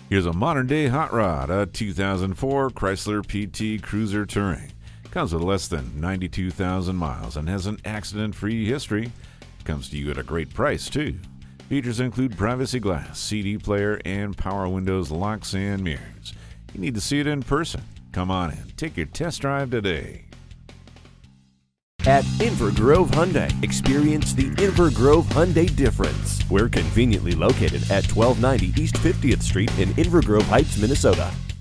Here's a modern-day hot rod, a 2004 Chrysler Pt Cruiser Touring. Comes with less than 92,000 miles and has an accident-free history. Comes to you at a great price, too. Features include privacy glass, CD player, and power windows, locks, and mirrors. You need to see it in person. Come on in. Take your test drive today. At Inver Grove Hyundai, experience the Inver Grove Hyundai difference. We're conveniently located at 1290 East 50th Street in Inver Grove Heights, Minnesota.